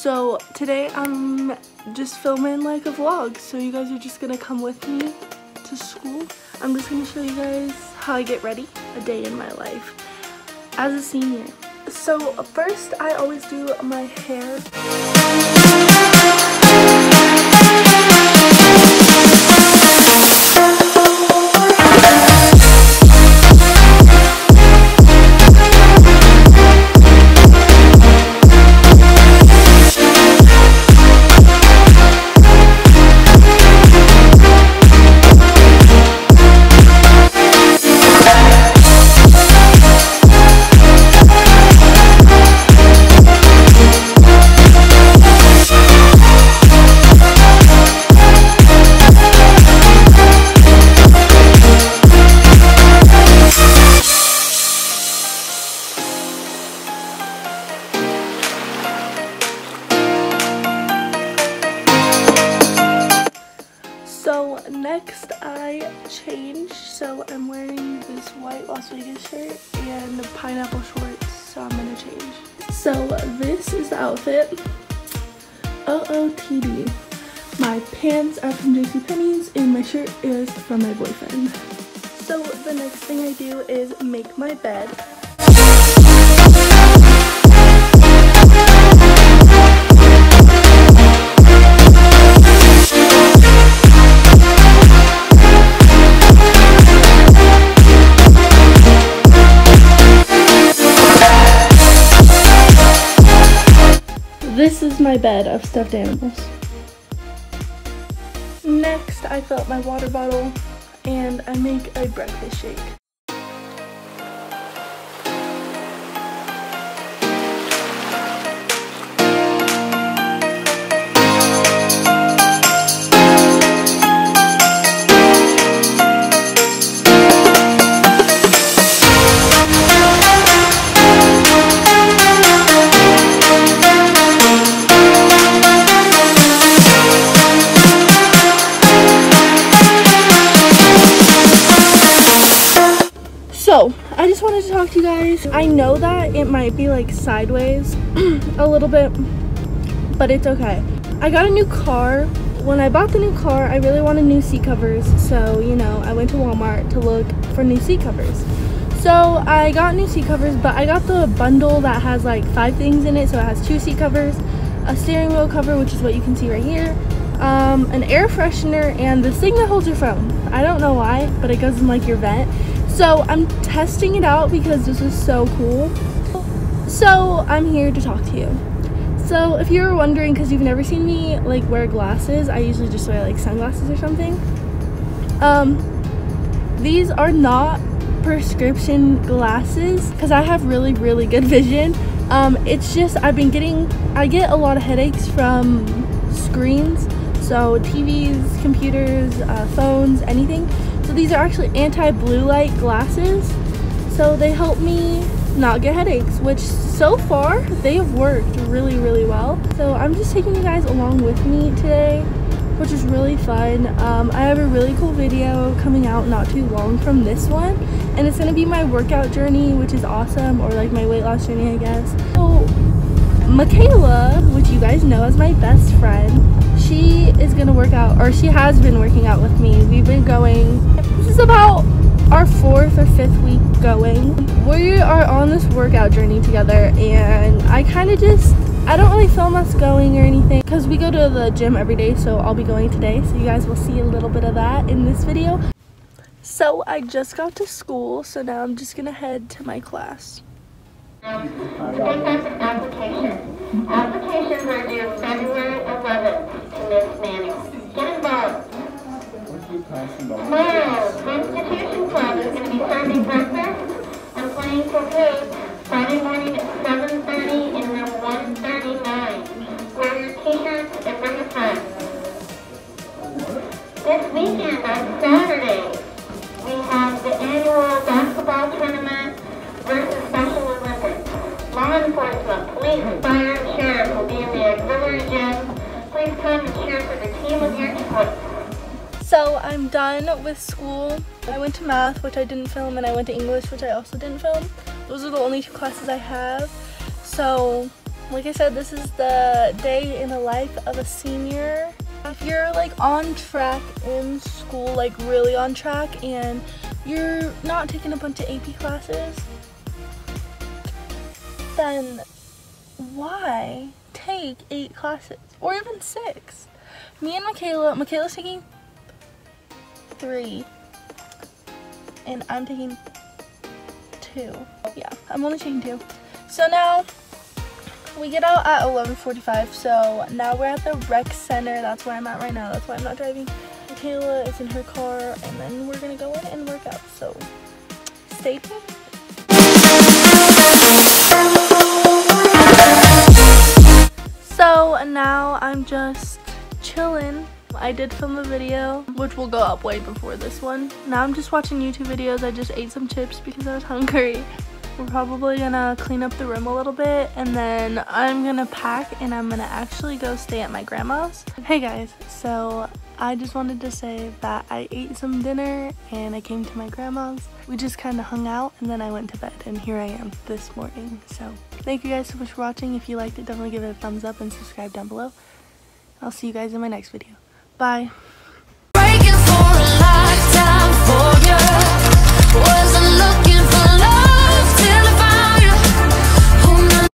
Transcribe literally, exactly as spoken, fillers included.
So today I'm just filming like a vlog, so you guys are just gonna come with me to school. I'm just gonna show you guys how I get ready, a day in my life as a senior. So first I always do my hair. So next I change, so I'm wearing this white Las Vegas shirt and pineapple shorts, so I'm gonna change. So this is the outfit. O O T D. My pants are from JCPenney's and my shirt is from my boyfriend. So the next thing I do is make my bed. This is my bed of stuffed animals. Next, I fill up my water bottle and I make a breakfast shake. So, I just wanted to talk to you guys. I know that it might be like sideways a little bit, but it's okay. I got a new car. When I bought the new car, I really wanted new seat covers. So, you know, I went to Walmart to look for new seat covers. So, I got new seat covers, but I got the bundle that has like five things in it. So, it has two seat covers, a steering wheel cover, which is what you can see right here, um, an air freshener, and this thing that holds your phone. I don't know why, but it goes in like your vent. So I'm testing it out because this is so cool. So I'm here to talk to you. So if you were wondering, because you've never seen me like wear glasses, I usually just wear like sunglasses or something. Um, these are not prescription glasses because I have really, really good vision. Um, it's just I've been getting, I get a lot of headaches from screens. So T Vs, computers, uh, phones, anything. So these are actually anti-blue light glasses. So they help me not get headaches, which so far they have worked really, really well. So I'm just taking you guys along with me today, which is really fun. Um, I have a really cool video coming out not too long from this one. And it's gonna be my workout journey, which is awesome, or like my weight loss journey, I guess. So Michaela, which you guys know as my best friend, she is gonna work out, or she has been working out with me. We've been going, this is about our fourth or fifth week going. We are on this workout journey together, and I kind of just, I don't really film us going or anything because we go to the gym every day, so I'll be going today. So you guys will see a little bit of that in this video. So I just got to school, so now I'm just gonna head to my class. Application. Applications are due February eleventh to Miss Manning. Get involved. Tomorrow, Constitution Club is going to be serving breakfast and playing croquet Friday morning at seven thirty in room one thirty-nine. Wear your t-shirts and bring a friend. This weekend on Saturday, we have the annual basketball tournament versus Special Olympics. Law enforcement, police, fire, and sheriff will be in the auxiliary gym. Please come and cheer for the team of your choice. So I'm done with school. I went to math, which I didn't film, and I went to English, which I also didn't film. Those are the only two classes I have. So like I said, this is the day in the life of a senior. If you're like on track in school, like really on track, and you're not taking a bunch of A P classes, then why take eight classes or even six? Me and Michaela, Michaela's taking three and I'm taking two. Yeah, I'm only taking two. So now we get out at eleven forty-five, so now we're at the rec center. That's where I'm at right now. That's why I'm not driving. Michaela is in her car, and then we're gonna go in and work out. So stay tuned. So now I'm just chilling. I did film a video, which will go up way before this one. Now I'm just watching YouTube videos. I just ate some chips because I was hungry. We're probably gonna clean up the room a little bit, and then I'm gonna pack and I'm gonna actually go stay at my grandma's. Hey guys, so I just wanted to say that I ate some dinner and I came to my grandma's. We just kind of hung out and then I went to bed, and here I am this morning. So thank you guys so much for watching. If you liked it, definitely give it a thumbs up and subscribe down below. I'll see you guys in my next video. Bye.